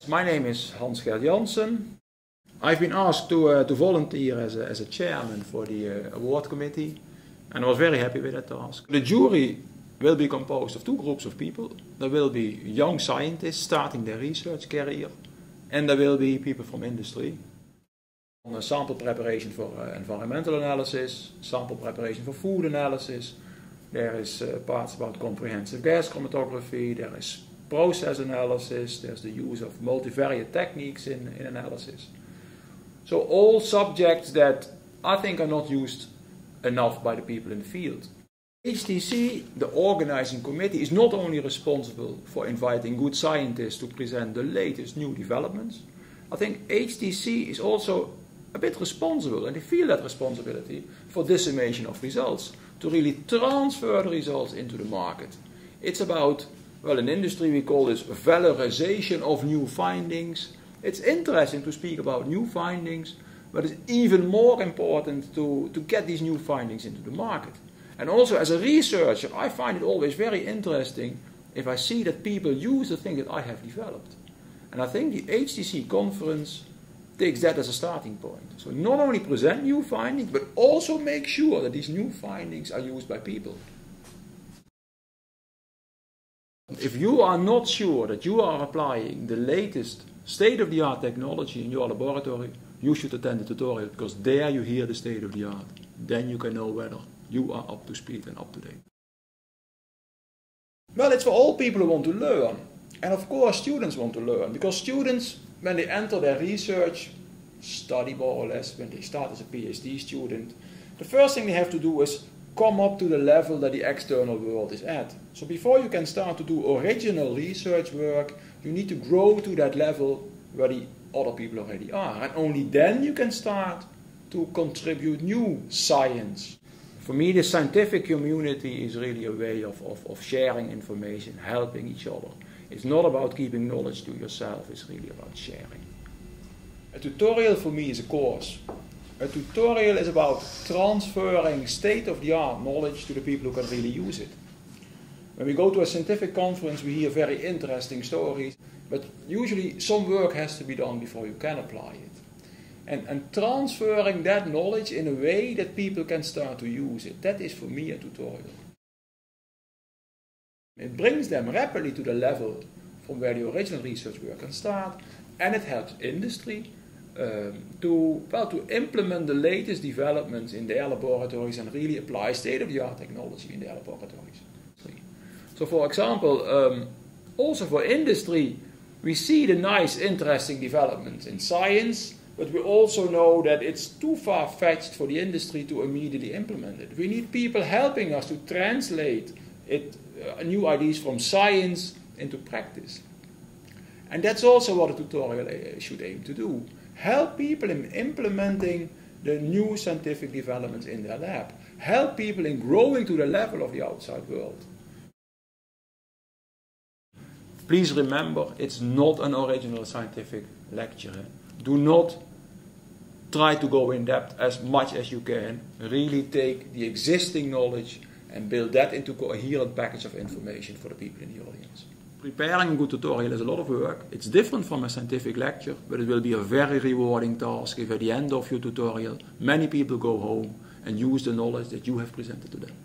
My name is Hans-Gert Jansen. I've been asked to volunteer as a chairman for the award committee, and I was very happy with that task. The jury will be composed of two groups of people. There will be young scientists starting their research career, and there will be people from industry. On sample preparation for environmental analysis, sample preparation for food analysis. There is parts about comprehensive gas chromatography, there is process analysis, there's the use of multivariate techniques in analysis. So all subjects that I think are not used enough by the people in the field. HTC, the organizing committee, is not only responsible for inviting good scientists to present the latest new developments. I think HTC is also a bit responsible, and they feel that responsibility, for dissemination of results, to really transfer the results into the market. It's about, well, in industry we call this valorization of new findings. It's interesting to speak about new findings, but it's even more important to get these new findings into the market. And also as a researcher, I find it always very interesting if I see that people use the thing that I have developed. And I think the HTC conference takes that as a starting point. So not only present new findings, but also make sure that these new findings are used by people. If you are not sure that you are applying the latest state-of-the-art technology in your laboratory, you should attend the tutorial, because there you hear the state-of-the-art. Then you can know whether you are up to speed and up to date. Well, it's for all people who want to learn. And of course students want to learn, because students, when they enter their research study more or less, when they start as a PhD student, the first thing they have to do is come up to the level that the external world is at. So before you can start to do original research work, you need to grow to that level where the other people already are. And only then you can start to contribute new science. For me, the scientific community is really a way of sharing information, helping each other. It's not about keeping knowledge to yourself, it's really about sharing. A tutorial for me is a course. A tutorial is about transferring state-of-the-art knowledge to the people who can really use it. When we go to a scientific conference, we hear very interesting stories, but usually some work has to be done before you can apply it. And transferring that knowledge in a way that people can start to use it, that is for me a tutorial. It brings them rapidly to the level from where the original research work can start, and it helps industry to implement the latest developments in their laboratories and really apply state-of-the-art technology in their laboratories. So for example, also for industry, we see the nice, interesting developments in science, but we also know that it's too far-fetched for the industry to immediately implement it. We need people helping us to translate new ideas from science into practice. And that's also what a tutorial should aim to do. Help people in implementing the new scientific developments in their lab. Help people in growing to the level of the outside world. Please remember, it's not an original scientific lecture. Do not try to go in depth as much as you can. Really take the existing knowledge and build that into a coherent package of information for the people in the audience. Preparing a good tutorial is a lot of work. It's different from a scientific lecture, but it will be a very rewarding task if at the end of your tutorial many people go home and use the knowledge that you have presented to them.